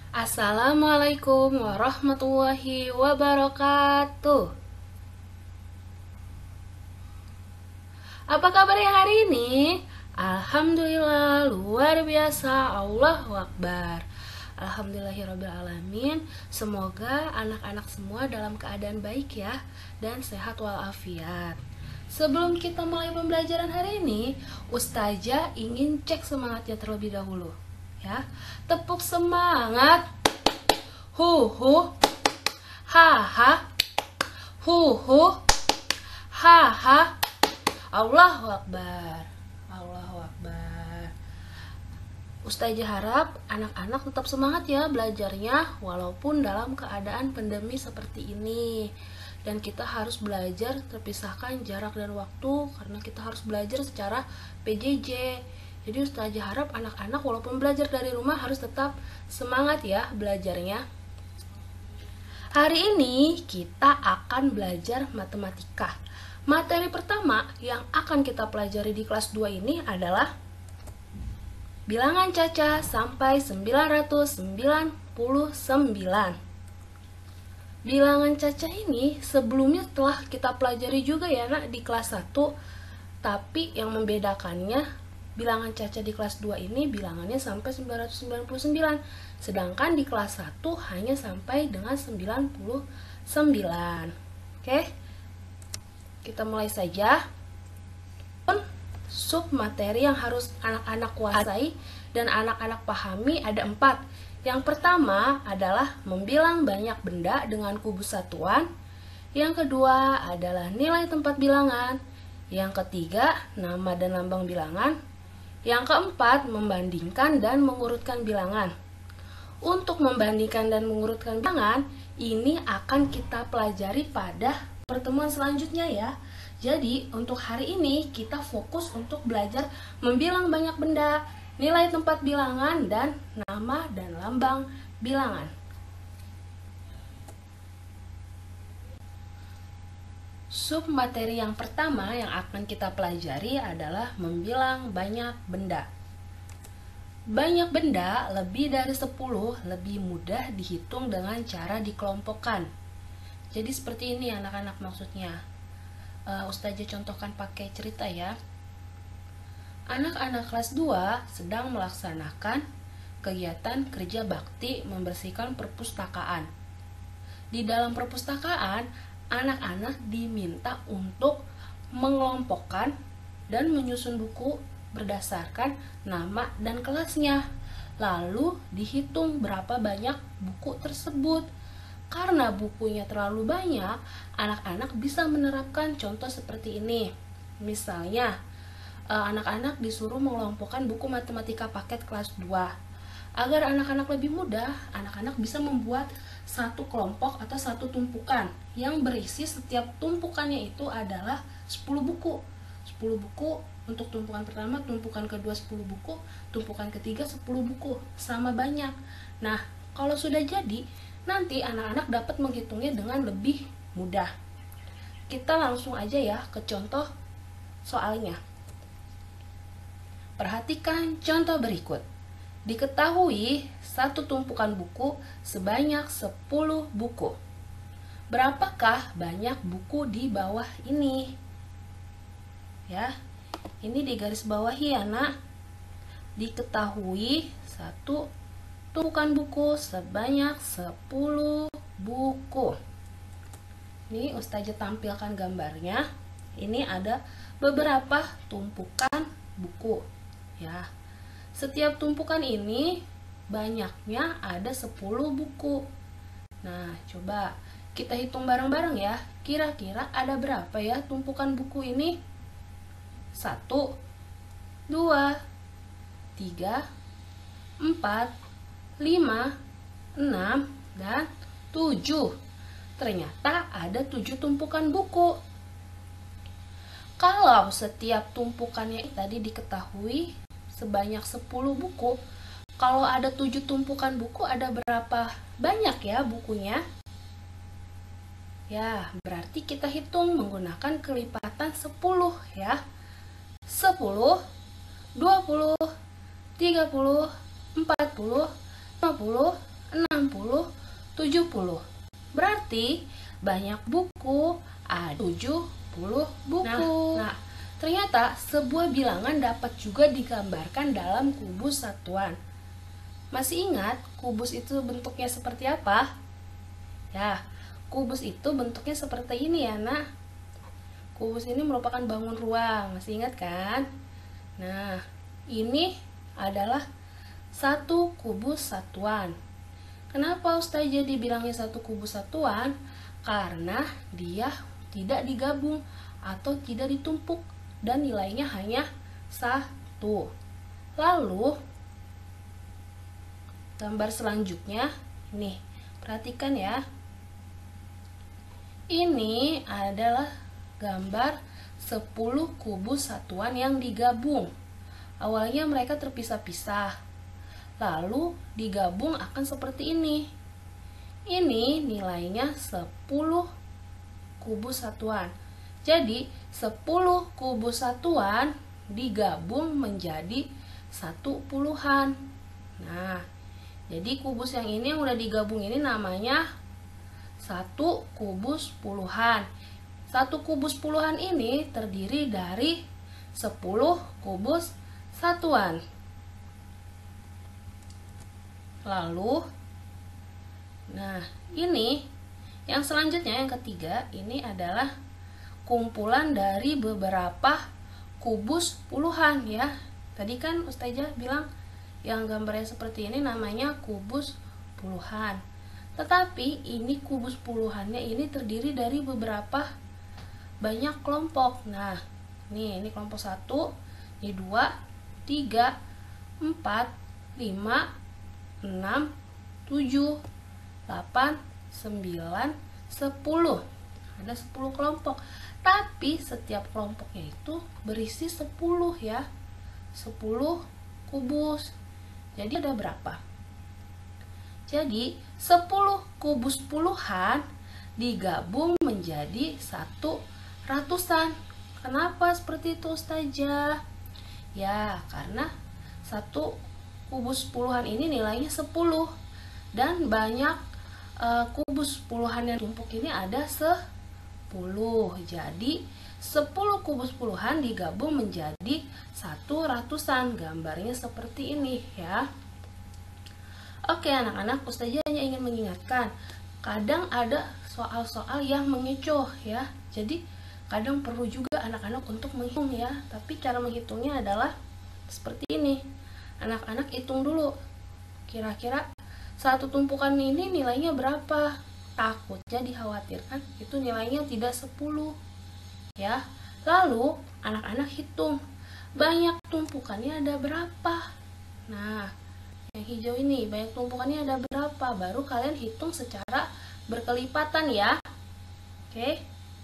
Assalamualaikum warahmatullahi wabarakatuh. Apa kabarnya hari ini? Alhamdulillah, luar biasa, Allahu Akbar. Alhamdulillahirrabbilalamin. Semoga anak-anak semua dalam keadaan baik ya, dan sehat walafiat. Sebelum kita mulai pembelajaran hari ini, Ustazah ingin cek semangatnya terlebih dahulu ya. Tepuk semangat. Hu hu. Ha ha. Hu hu. Ha ha. Allahu Akbar. Allahu Akbar. Ustazah harap anak-anak tetap semangat ya belajarnya walaupun dalam keadaan pandemi seperti ini. Dan kita harus belajar terpisahkan jarak dan waktu karena kita harus belajar secara PJJ. Jadi Ustazah harap anak-anak walaupun belajar dari rumah harus tetap semangat ya belajarnya. Hari ini kita akan belajar matematika. Materi pertama yang akan kita pelajari di kelas 2 ini adalah bilangan caca sampai 999. Bilangan caca ini sebelumnya telah kita pelajari juga ya nak di kelas 1. Tapi yang membedakannya bilangan caca di kelas 2 ini bilangannya sampai 999. Sedangkan di kelas 1 hanya sampai dengan 99. Oke. Kita mulai saja. Sub materi yang harus anak-anak kuasai dan anak-anak pahami ada 4. Yang pertama adalah membilang banyak benda dengan kubus satuan. Yang kedua adalah nilai tempat bilangan. Yang ketiga, nama dan lambang bilangan. Yang keempat, membandingkan dan mengurutkan bilangan. Untuk membandingkan dan mengurutkan bilangan, ini akan kita pelajari pada pertemuan selanjutnya ya. Jadi, untuk hari ini kita fokus untuk belajar membilang banyak benda, nilai tempat bilangan, dan nama dan lambang bilangan. Sub materi yang pertama yang akan kita pelajari adalah membilang banyak benda. Banyak benda lebih dari 10 lebih mudah dihitung dengan cara dikelompokkan. Jadi seperti ini anak-anak maksudnya. Ustazah contohkan pakai cerita ya. Anak-anak kelas 2 sedang melaksanakan kegiatan kerja bakti membersihkan perpustakaan. Di dalam perpustakaan, anak-anak diminta untuk mengelompokkan dan menyusun buku berdasarkan nama dan kelasnya. Lalu dihitung berapa banyak buku tersebut. Karena bukunya terlalu banyak, anak-anak bisa menerapkan contoh seperti ini. Misalnya, anak-anak disuruh mengelompokkan buku matematika paket kelas 2. Agar anak-anak lebih mudah, anak-anak bisa membuat satu kelompok atau satu tumpukan yang berisi setiap tumpukannya itu adalah 10 buku. 10 buku untuk tumpukan pertama, tumpukan kedua 10 buku, tumpukan ketiga 10 buku, sama banyak. Nah, kalau sudah jadi, nanti anak-anak dapat menghitungnya dengan lebih mudah. Kita langsung aja ya ke contoh soalnya. Perhatikan contoh berikut. Diketahui satu tumpukan buku sebanyak 10 buku. Berapakah banyak buku di bawah ini? Ya, ini di garis bawahi ya nak. Diketahui satu tumpukan buku sebanyak 10 buku. Ini Ustazah tampilkan gambarnya. Ini ada beberapa tumpukan buku ya. Setiap tumpukan ini banyaknya ada 10 buku. Nah, coba kita hitung bareng-bareng ya. Kira-kira ada berapa ya tumpukan buku ini? 1, 2, 3, 4, 5, 6, dan 7. Ternyata ada 7 tumpukan buku. Kalau setiap tumpukannya tadi diketahui sebanyak 10 buku, kalau ada 7 tumpukan buku ada berapa banyak ya bukunya? Ya, berarti kita hitung menggunakan kelipatan 10 ya. 10, 20, 30, 40, 50, 60, 70. Berarti banyak buku, ada 70 buku. Nah, ternyata sebuah bilangan dapat juga digambarkan dalam kubus satuan. Masih ingat kubus itu bentuknya seperti apa? Ya, kubus itu bentuknya seperti ini ya, nak. Kubus ini merupakan bangun ruang, masih ingat kan? Nah, ini adalah satu kubus satuan. Kenapa Ustazah dibilangnya satu kubus satuan? Karena dia tidak digabung atau tidak ditumpuk dan nilainya hanya 1. Lalu gambar selanjutnya, nih, perhatikan ya. Ini adalah gambar 10 kubus satuan yang digabung. Awalnya mereka terpisah-pisah, lalu digabung akan seperti ini. Ini nilainya 10 kubus satuan. Jadi 10 kubus satuan digabung menjadi 1 puluhan. Nah, jadi kubus yang ini yang udah digabung ini namanya 1 kubus puluhan. 1 kubus puluhan ini terdiri dari 10 kubus satuan. Lalu, nah ini yang selanjutnya, yang ketiga, ini adalah kumpulan dari beberapa kubus puluhan ya. Tadi kan Ustazah bilang yang gambarnya seperti ini namanya kubus puluhan. Tetapi ini kubus puluhannya ini terdiri dari beberapa banyak kelompok. Nah, ini kelompok 1, ini 2, 3, 4, 5, 6, 7, 8, 9, 10. Ada 10 kelompok. Tapi setiap kelompoknya itu berisi 10 ya. 10 kubus. Jadi ada berapa? Jadi 10 kubus puluhan digabung menjadi 1 ratusan. Kenapa seperti itu Ustazah? Ya, karena 1 kubus puluhan ini nilainya 10 dan banyak kubus puluhan yang tumpuk ini ada 10. Jadi 10 kubus puluhan digabung menjadi 1 ratusan. Gambarnya seperti ini ya. Oke anak-anak, Ustazah hanya ingin mengingatkan, kadang ada soal-soal yang mengecoh ya. Jadi kadang perlu juga anak-anak untuk menghitung ya. Tapi cara menghitungnya adalah seperti ini. Anak-anak hitung dulu, kira-kira satu tumpukan ini nilainya berapa. Takutnya dikhawatirkan itu nilainya tidak 10 ya. Lalu anak-anak hitung banyak tumpukannya ada berapa. Nah, yang hijau ini banyak tumpukannya ada berapa, baru kalian hitung secara berkelipatan ya. Oke.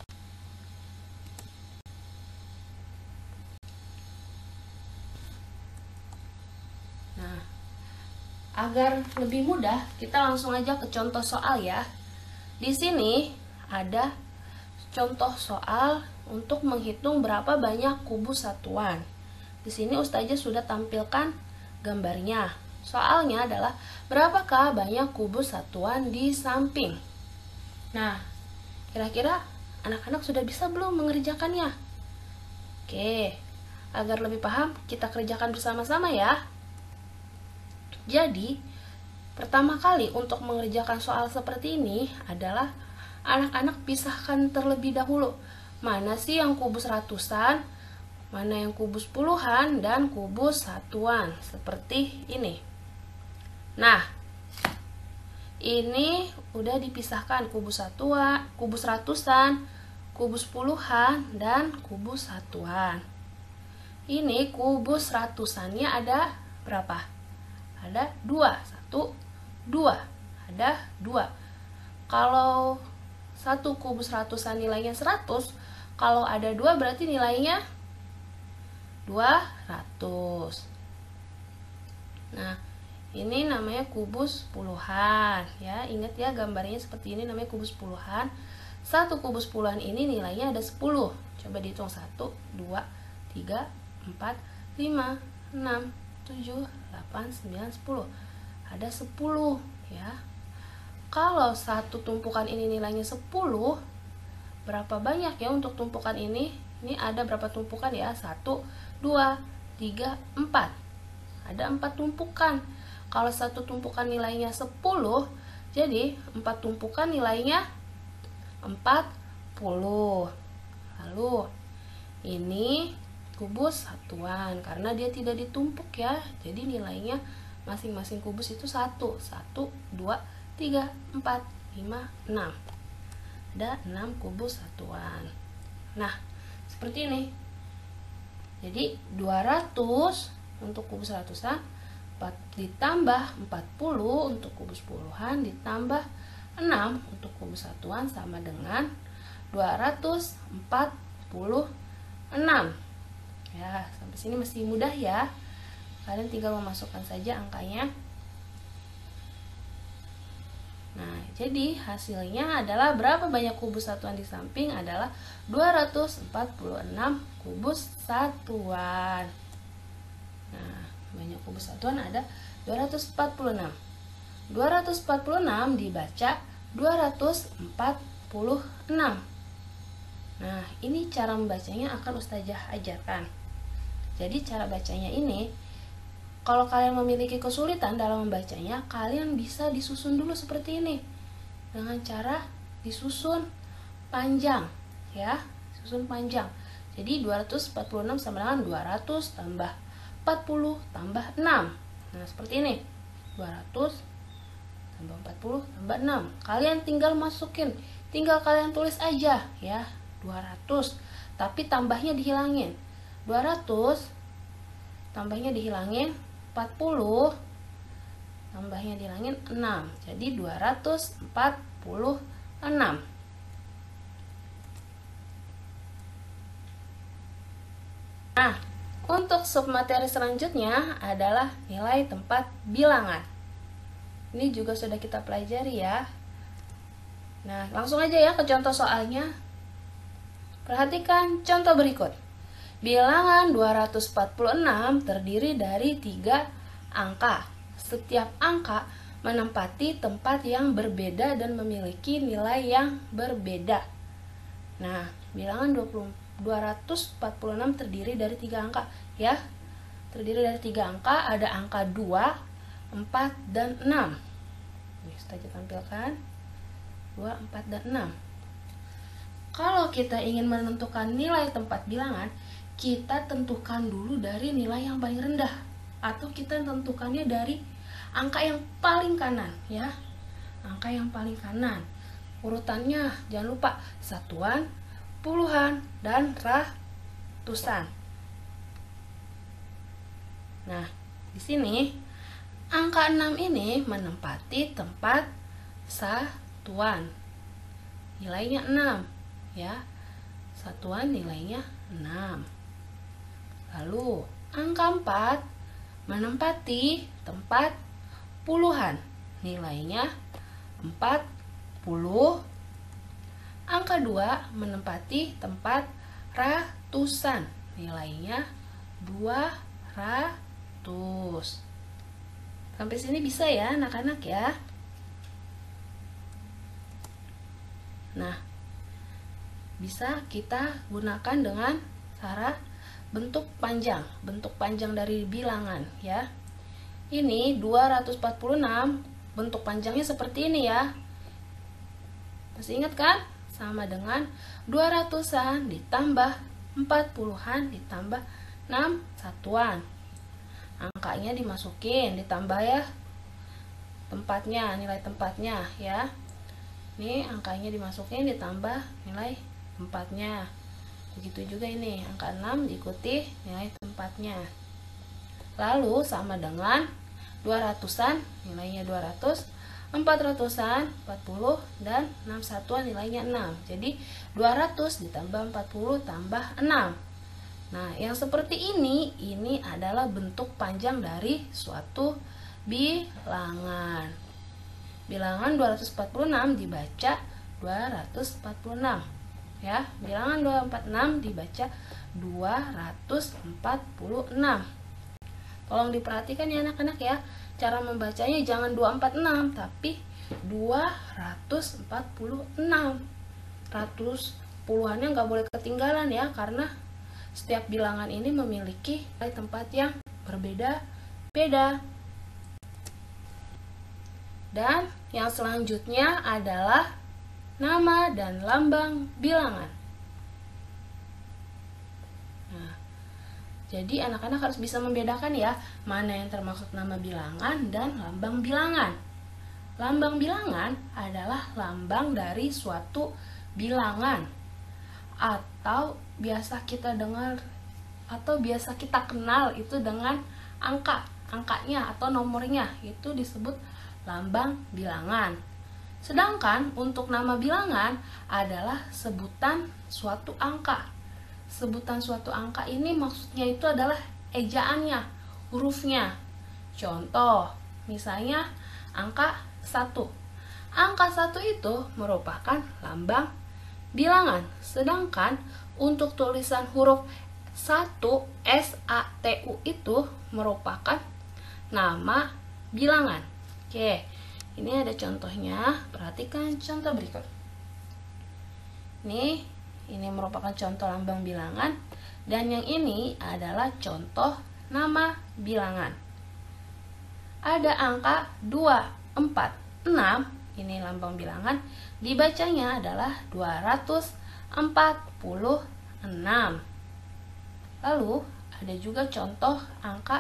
Nah, agar lebih mudah, kita langsung aja ke contoh soal ya. Di sini ada contoh soal untuk menghitung berapa banyak kubus satuan. Di sini Ustazah sudah tampilkan gambarnya. Soalnya adalah berapakah banyak kubus satuan di samping. Nah, kira-kira anak-anak sudah bisa belum mengerjakannya? Oke, agar lebih paham, kita kerjakan bersama-sama ya. Jadi, pertama kali untuk mengerjakan soal seperti ini adalah anak-anak pisahkan terlebih dahulu. Mana sih yang kubus ratusan, mana yang kubus puluhan, dan kubus satuan. Seperti ini. Nah, ini udah dipisahkan kubus satuan, kubus ratusan, kubus puluhan, dan kubus satuan. Ini kubus ratusannya ada berapa? Ada 2. 1, 2. Ada 2. Kalau 1 kubus ratusan nilainya 100, kalau ada 2 berarti nilainya 200. Nah, ini namanya kubus puluhan ya. Ingat ya, gambarnya seperti ini namanya kubus puluhan. 1 kubus puluhan ini nilainya ada 10. Coba dihitung 1, 2, 3, 4, 5, 6, 7, 8, 9, 10. Ada 10 ya. Kalau satu tumpukan ini nilainya 10, berapa banyak ya untuk tumpukan ini? Ini ada berapa tumpukan ya? 1, 2, 3, 4. Ada 4 tumpukan. Kalau satu tumpukan nilainya 10, jadi 4 tumpukan nilainya 40. Lalu ini kubus satuan karena dia tidak ditumpuk ya. Jadi nilainya masing-masing kubus itu 1, 2, 3, 4, 5, 6. Ada 6 kubus satuan. Nah, seperti ini. Jadi 200 untuk kubus ratusan ditambah 40 untuk kubus puluhan ditambah 6 untuk kubus satuan sama dengan 246. Ya, sampai sini masih mudah ya. Kalian tinggal memasukkan saja angkanya. Nah, jadi hasilnya adalah berapa banyak kubus satuan di samping adalah 246 kubus satuan. Nah, banyak kubus satuan ada 246. 246 dibaca 246. Nah, ini cara membacanya akan Ustazah ajarkan. Jadi cara bacanya ini, kalau kalian memiliki kesulitan dalam membacanya, kalian bisa disusun dulu seperti ini. Dengan cara disusun panjang, ya, susun panjang. Jadi 246 sama dengan 200 tambah 40 tambah 6. Nah, seperti ini. 200 tambah 40 tambah 6. Kalian tinggal masukin, tinggal kalian tulis aja ya, 200. Tapi tambahnya dihilangin. 200 tambahnya dihilangin, 40 tambahnya dihilangin 6. Jadi 246. Nah, untuk submateri selanjutnya adalah nilai tempat bilangan. Ini juga sudah kita pelajari ya. Nah, langsung aja ya ke contoh soalnya. Perhatikan contoh berikut. Bilangan 246 terdiri dari 3 angka. Setiap angka menempati tempat yang berbeda dan memiliki nilai yang berbeda. Nah, bilangan 246 terdiri dari 3 angka ya. Terdiri dari 3 angka, ada angka 2, 4, dan 6. Ini kita tampilkan 2, 4, dan 6. Kalau kita ingin menentukan nilai tempat bilangan, kita tentukan dulu dari nilai yang paling rendah, atau kita tentukannya dari angka yang paling kanan ya. Angka yang paling kanan. Urutannya jangan lupa satuan, puluhan, dan ratusan. Nah, di sini angka 6 ini menempati tempat satuan. Nilainya 6 ya. Satuan nilainya 6. Lalu angka 4 menempati tempat puluhan. Nilainya 40. Angka 2 menempati tempat ratusan. Nilainya 200. Sampai sini bisa ya anak-anak ya. Nah, bisa kita gunakan dengan cara bentuk panjang dari bilangan ya. Ini 246, bentuk panjangnya seperti ini ya. Masih ingat kan? Sama dengan 200-an ditambah 40-an ditambah 6 satuan. Angkanya dimasukin, ditambah ya tempatnya, nilai tempatnya ya. Ini angkanya dimasukin, ditambah nilai tempatnya. Begitu juga ini, angka 6 diikuti nilai tempatnya. Lalu sama dengan 200-an, nilainya 200, 400-an, 40, dan 6 satuan nilainya 6. Jadi 200 ditambah 40 tambah 6. Nah, yang seperti ini adalah bentuk panjang dari suatu bilangan. Bilangan 246 dibaca 246. Ya, bilangan 246 dibaca 246. Tolong diperhatikan ya anak-anak ya. cara membacanya jangan 246 tapi 246. Ratus puluhannya nggak boleh ketinggalan ya, karena setiap bilangan ini memiliki tempat yang berbeda-beda. Dan yang selanjutnya adalah nama dan lambang bilangan. Nah, jadi anak-anak harus bisa membedakan ya, mana yang termasuk nama bilangan dan lambang bilangan. Lambang bilangan adalah lambang dari suatu bilangan, atau biasa kita dengar atau biasa kita kenal itu dengan angkanya atau nomornya, itu disebut lambang bilangan. Sedangkan untuk nama bilangan adalah sebutan suatu angka. Sebutan suatu angka ini maksudnya itu adalah ejaannya, hurufnya. Contoh, misalnya angka 1. Angka 1 itu merupakan lambang bilangan. Sedangkan untuk tulisan huruf 1 SATU itu merupakan nama bilangan. Oke, ini ada contohnya. Perhatikan contoh berikut. Ini merupakan contoh lambang bilangan, dan yang ini adalah contoh nama bilangan. Ada angka 2, 4, 6. Ini lambang bilangan, dibacanya adalah 246. Lalu ada juga contoh angka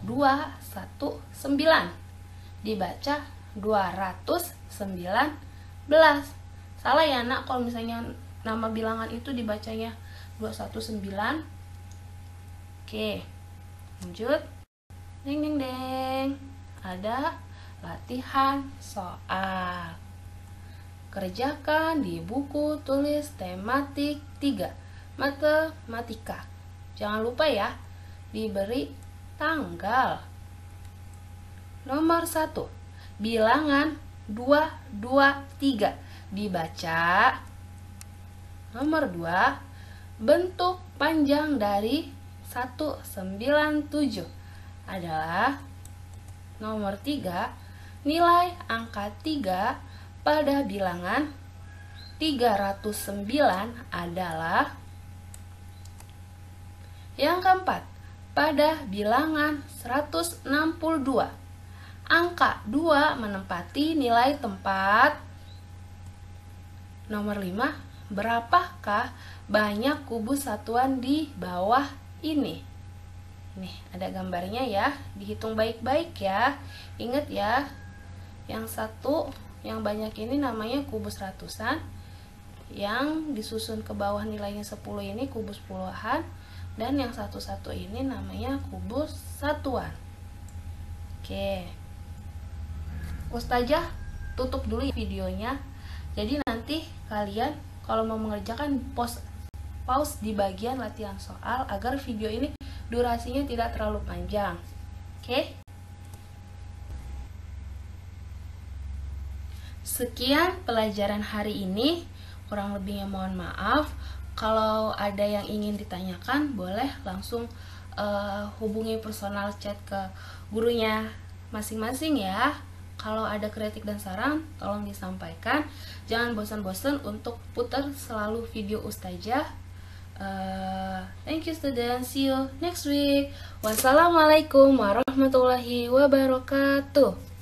219, dibaca 219. Salah ya nak, kalau misalnya nama bilangan itu dibacanya 219. Oke, lanjut. Deng deng deng, ada latihan soal. Kerjakan di buku tulis tematik 3 matematika. Jangan lupa ya, diberi tanggal. Nomor 1, bilangan 223, dibaca. Nomor 2, bentuk panjang dari 197 adalah. Nomor 3, nilai angka 3 pada bilangan 309 adalah. Yang keempat, pada bilangan 162, angka 2 menempati nilai tempat. Nomor 5, berapakah banyak kubus satuan di bawah ini? Nih, ada gambarnya ya, dihitung baik-baik ya. Ingat ya, yang satu, yang banyak ini namanya kubus ratusan. Yang disusun ke bawah nilainya 10 ini kubus puluhan. Dan yang satu-satu ini namanya kubus satuan. Oke, Ustazah tutup dulu videonya. Jadi nanti kalian kalau mau mengerjakan pause di bagian latihan soal agar video ini durasinya tidak terlalu panjang. Oke. Sekian pelajaran hari ini. Kurang lebihnya mohon maaf. Kalau ada yang ingin ditanyakan, boleh langsung hubungi personal chat ke gurunya masing-masing ya. Kalau ada kritik dan saran, tolong disampaikan. Jangan bosan-bosan untuk putar selalu video Ustazah. Thank you students. See you next week. Wassalamualaikum warahmatullahi wabarakatuh.